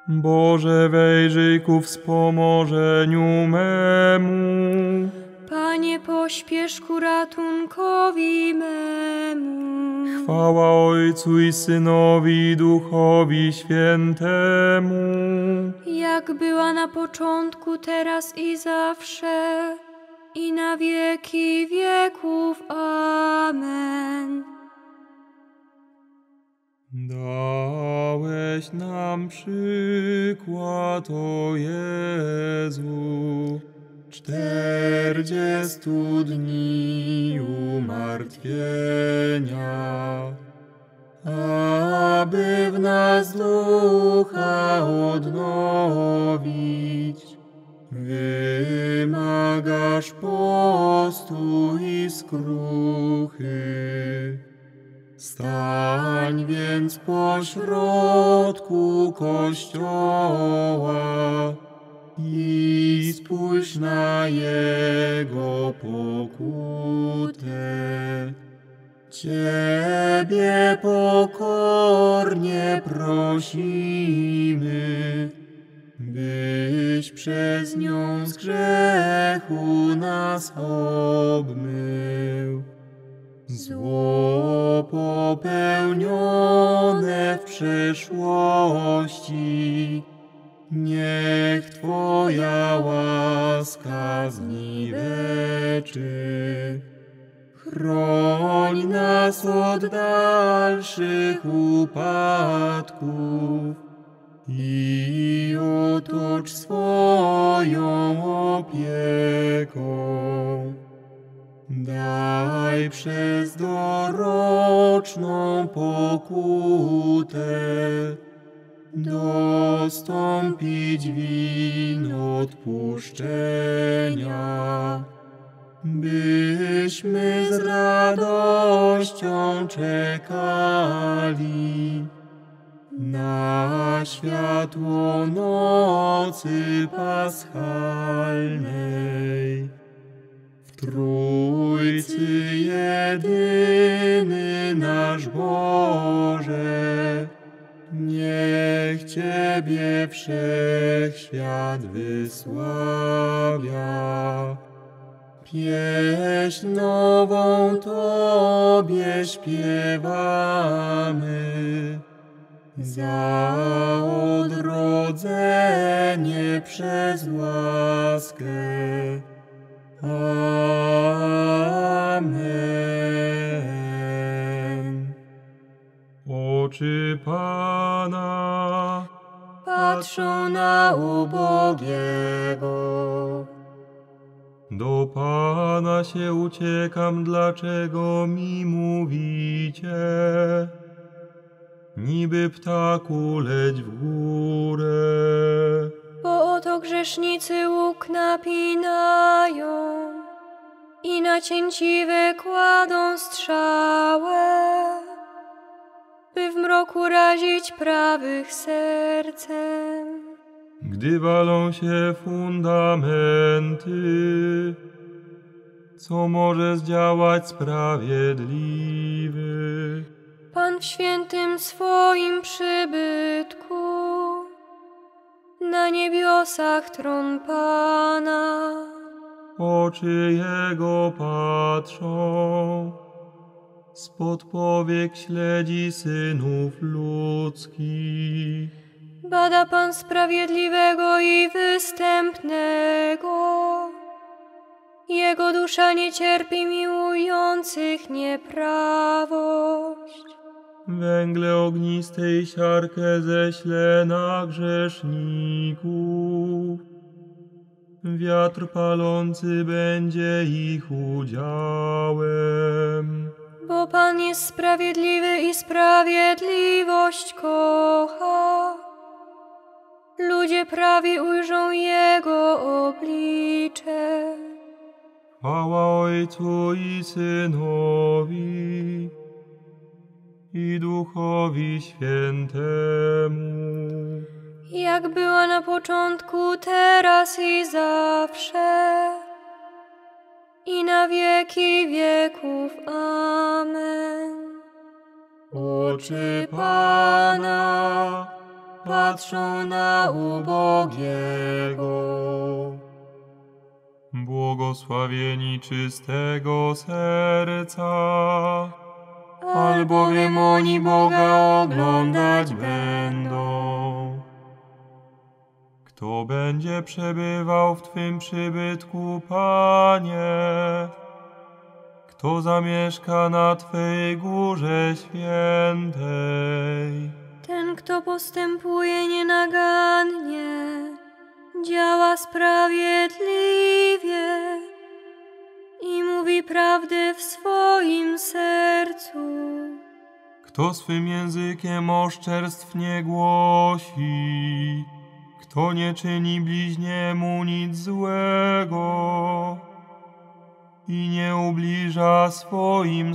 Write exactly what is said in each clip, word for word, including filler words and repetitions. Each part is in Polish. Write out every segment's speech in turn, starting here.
Boże, wejrzyj ku wspomożeniu memu. Panie, pośpiesz ku ratunkowi memu. Chwała Ojcu i Synowi, i Duchowi Świętemu. Jak była na początku, teraz i zawsze, i na wieki wieków. Amen. Dałeś nam przykład, o Jezu, czterdziestu dni umartwienia, aby w nas ducha odnowić. Wymagasz postu i skruchy. Stań więc pośrodku Kościoła i spójrz na Jego pokutę. Ciebie pokornie prosimy, byś przez nią z grzechu nas obmył. Zło popełnione w przeszłości, niech Twoja łaska zniweczy. Chroń nas od dalszych upadków i otocz swoją opieką. Daj przez doroczną pokutę dostąpić win odpuszczenia, byśmy z radością czekali na światło nocy paschalnej. W Trójcy jedyny nasz Boże, niech Ciebie wszechświat wysławia. Pieśń nową Tobie śpiewamy, za odrodzenie przez łaskę. Amen. Oczy Pana Patrzą na ubogiego. Do Pana się uciekam, dlaczego mi mówicie? Niby ptaku leć w górę. Bo oto grzesznicy łuk napinają i na cięciwe kładą strzałę, by w mroku razić prawych sercem. Gdy walą się fundamenty, co może zdziałać sprawiedliwy? Pan w świętym swoim przybytku, na niebiosach tron Pana. Oczy Jego patrzą, spod powiek śledzi synów ludzkich. Bada Pan sprawiedliwego i występnego. Jego dusza nie cierpi miłujących nieprawość. Węgle ogniste i siarkę ześle na grzeszników. Wiatr palący będzie ich udziałem. Bo Pan jest sprawiedliwy i sprawiedliwość kocha. Ludzie prawi ujrzą Jego oblicze. Chwała Ojcu i Synowi i Duchowi Świętemu. Jak była na początku, teraz i zawsze, i na wieki wieków. Amen. Oczy Pana patrzą na ubogiego. Błogosławieni czystego serca, albowiem oni Boga oglądać będą. Kto będzie przebywał w Twym przybytku, Panie? Kto zamieszka na Twej górze świętej? Ten, kto postępuje nienagannie, działa sprawiedliwie i mówi prawdę w swoim sercu. Kto swym językiem oszczerstw nie głosi, kto nie czyni bliźniemu nic złego i nie ubliża swoim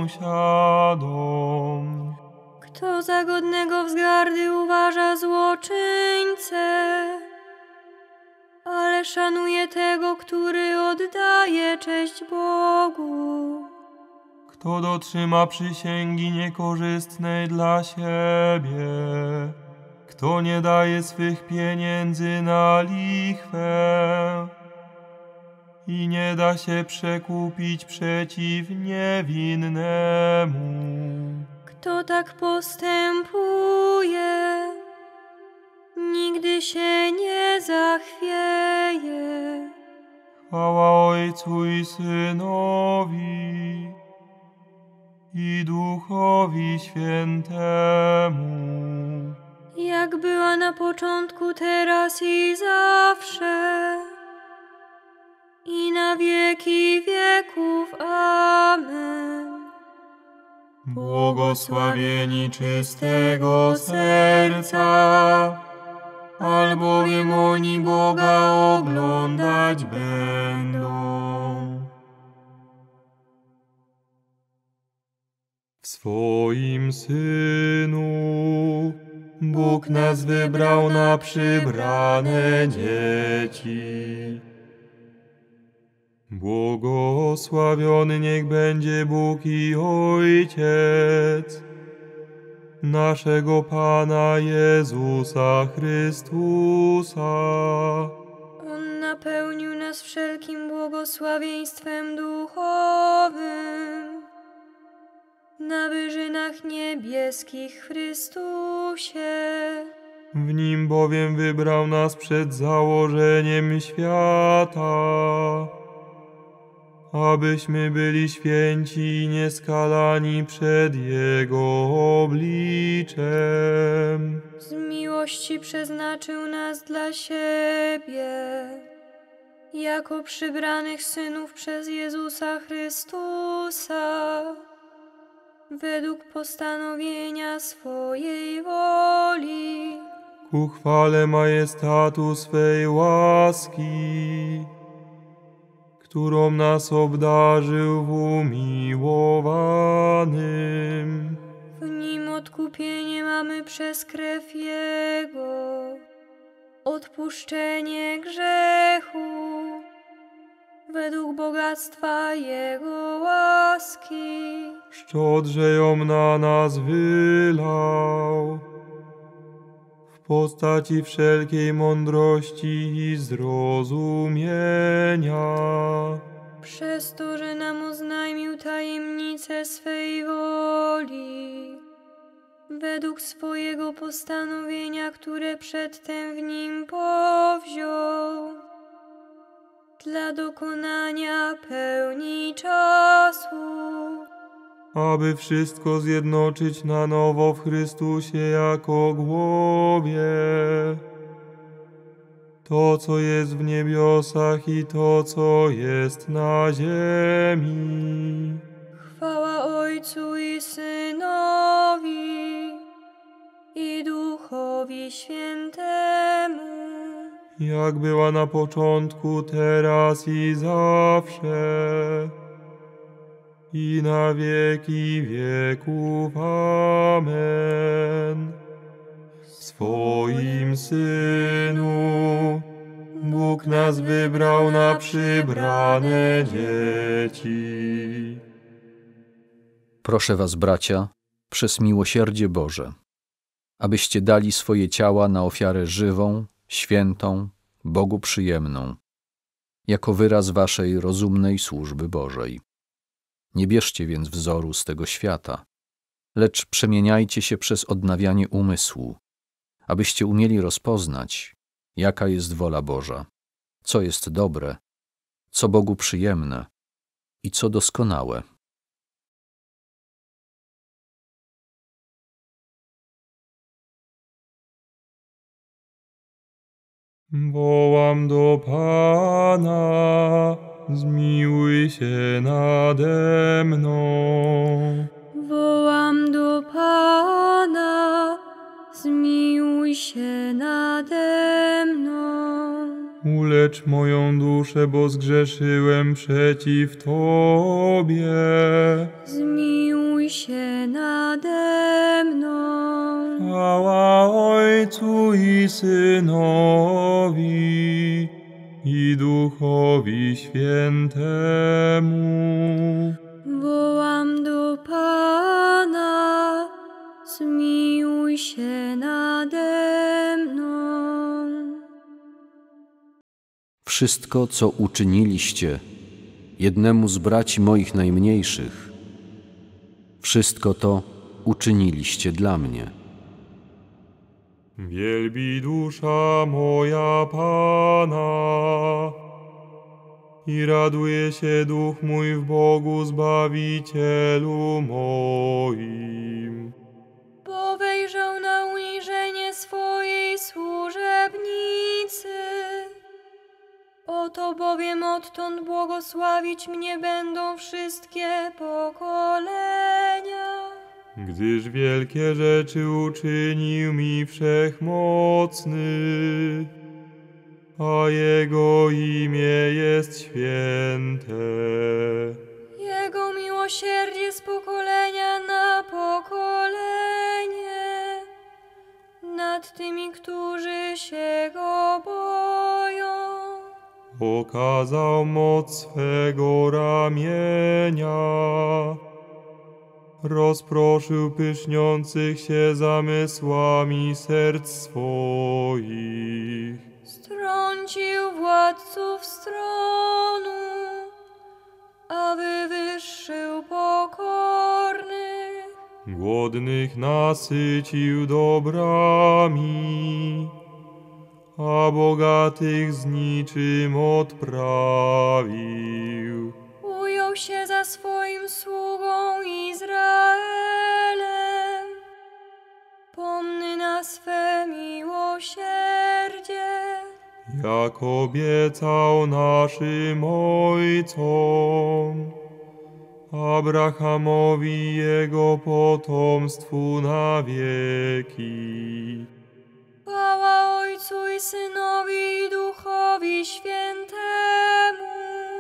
sąsiadom. Kto za godnego wzgardy uważa złoczyńcę, ale szanuje tego, który oddaje cześć Bogu. Kto dotrzyma przysięgi niekorzystnej dla siebie, kto nie daje swych pieniędzy na lichwę i nie da się przekupić przeciw niewinnemu. Kto tak postępuje, nigdy się nie zachwieje. Chwała Ojcu i Synowi i Duchowi Świętemu, Jak była na początku, teraz i zawsze, i na wieki wieków. Amen. Błogosławieni czystego serca, albowiem oni Boga oglądać będą. W swoim Synu Bóg nas wybrał na przybrane dzieci. Błogosławiony niech będzie Bóg i Ojciec naszego Pana Jezusa Chrystusa. On napełnił nas wszelkim błogosławieństwem duchowym na wyżynach niebieskich w Chrystusie. W Nim bowiem wybrał nas przed założeniem świata, abyśmy byli święci i nieskalani przed Jego obliczem. Z miłości przeznaczył nas dla siebie, jako przybranych synów przez Jezusa Chrystusa, według postanowienia swojej woli, Ku chwale majestatu swej łaski, którą nas obdarzył w umiłowanym. w Nim odkupienie mamy przez krew Jego, odpuszczenie grzechu, według bogactwa Jego łaski, Szczodrze ją na nas wylał, w postaci wszelkiej mądrości i zrozumienia. przez to, że nam oznajmił tajemnicę swej woli, według swojego postanowienia, które przedtem w Nim powziął, dla dokonania pełni czasu, aby wszystko zjednoczyć na nowo w Chrystusie jako głowie. To, co jest w niebiosach i to, co jest na ziemi. Chwała Ojcu i Synowi i Duchowi Świętemu, Jak była na początku, teraz i zawsze, i na wieki wieków. Amen. W swoim Synu Bóg nas wybrał na przybrane dzieci. Proszę was, bracia, przez miłosierdzie Boże, abyście dali swoje ciała na ofiarę żywą, świętą, Bogu przyjemną, jako wyraz waszej rozumnej służby Bożej. Nie bierzcie więc wzoru z tego świata, lecz przemieniajcie się przez odnawianie umysłu, abyście umieli rozpoznać, jaka jest wola Boża, co jest dobre, co Bogu przyjemne i co doskonałe. Wołam do Pana, zmiłuj się nade mną. Wołam do Pana, zmiłuj się nade mną. Ulecz moją duszę, bo zgrzeszyłem przeciw Tobie. Zmiłuj się nade mną. Chwała Ojcu i Synowi, i Duchowi Świętemu. Wołam do Pana, zmiłuj się nade mną. Wszystko, co uczyniliście jednemu z braci moich najmniejszych, wszystko to uczyniliście dla mnie. Wielbi dusza moja Pana i raduje się duch mój w Bogu Zbawicielu moim. Bo wejrzał na uniżenie swojej służebnicy. Oto bowiem odtąd błogosławić mnie będą wszystkie pokolenia. Gdyż wielkie rzeczy uczynił mi Wszechmocny, a Jego imię jest święte. Jego miłosierdzie z pokolenia na pokolenie nad tymi, którzy się Go boją. Okazał moc swego ramienia, rozproszył pyszniących się zamysłami serc swoich. Strącił władców stronu, a wywyższył pokornych. Głodnych nasycił dobrami, a bogatych z niczym odprawił. Ujął się za swoim sługą Izraelem, pomny na swe miłosierdzie. Jak obiecał naszym ojcom, Abrahamowi i jego potomstwu na wieki. Chwała Ojcu i Synowi i Duchowi Świętemu,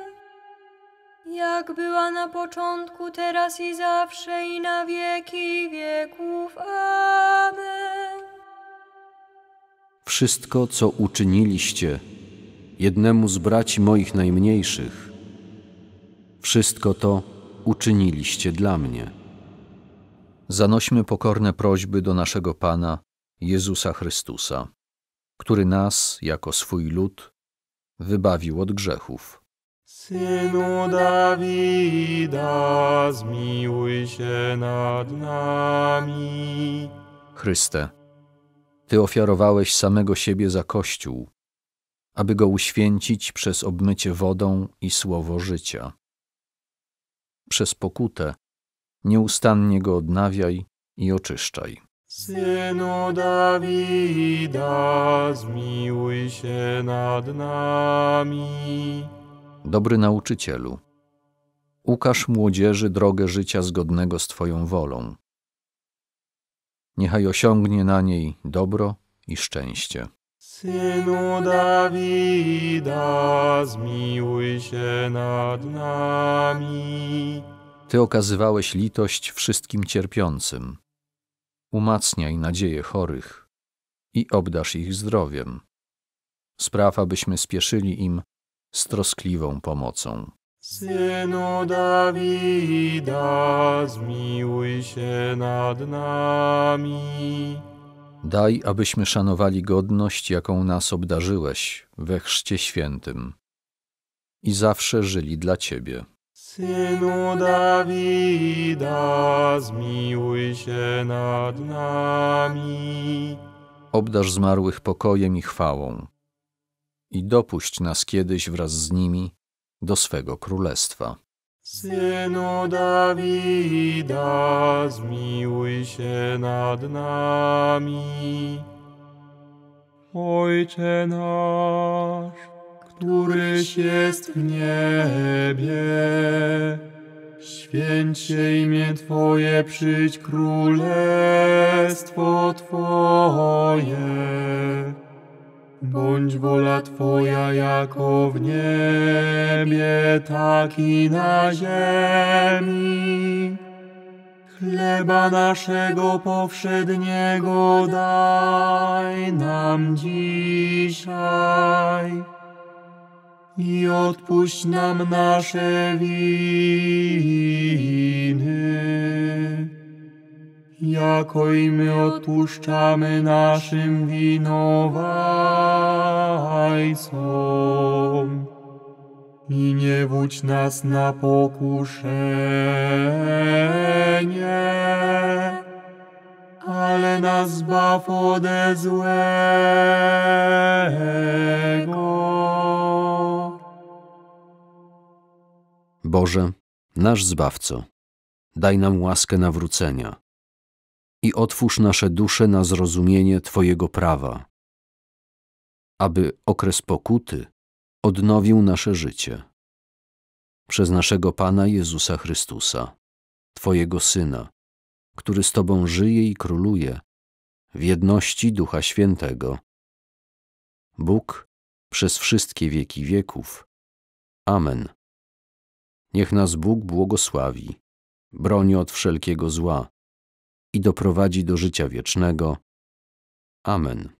jak była na początku, teraz i zawsze, i na wieki wieków. Amen. Wszystko, co uczyniliście jednemu z braci moich najmniejszych, wszystko to uczyniliście dla mnie. Zanośmy pokorne prośby do naszego Pana Jezusa Chrystusa, który nas, jako swój lud, wybawił od grzechów. Synu Dawida, zmiłuj się nad nami. Chryste, Ty ofiarowałeś samego siebie za Kościół, aby go uświęcić przez obmycie wodą i słowo życia. Przez pokutę nieustannie go odnawiaj i oczyszczaj. Synu Dawida, zmiłuj się nad nami. Dobry nauczycielu, ukaż młodzieży drogę życia zgodnego z Twoją wolą. Niechaj osiągnie na niej dobro i szczęście. Synu Dawida, zmiłuj się nad nami. Ty okazywałeś litość wszystkim cierpiącym. Umacniaj nadzieję chorych i obdarz ich zdrowiem. Spraw, abyśmy spieszyli im z troskliwą pomocą. Synu Dawida, zmiłuj się nad nami. Daj, abyśmy szanowali godność, jaką nas obdarzyłeś we chrzcie świętym i zawsze żyli dla Ciebie. Synu Dawida, zmiłuj się nad nami. Obdarz zmarłych pokojem i chwałą i dopuść nas kiedyś wraz z nimi do swego królestwa. Synu Dawida, zmiłuj się nad nami. Ojcze nasz, któryś jest w niebie, święć się imię Twoje, przyjdź królestwo Twoje. Bądź wola Twoja jako w niebie, tak i na ziemi. Chleba naszego powszedniego daj nam dzisiaj i odpuść nam nasze winy, jako i my odpuszczamy naszym winowajcom. I nie wódź nas na pokuszenie, ale nas zbaw ode złego. Boże, nasz Zbawco, daj nam łaskę nawrócenia i otwórz nasze dusze na zrozumienie Twojego prawa, aby okres pokuty odnowił nasze życie. Przez naszego Pana Jezusa Chrystusa, Twojego Syna, który z Tobą żyje i króluje w jedności Ducha Świętego. Bóg przez wszystkie wieki wieków. Amen. Niech nas Bóg błogosławi, broni od wszelkiego zła i doprowadzi do życia wiecznego. Amen.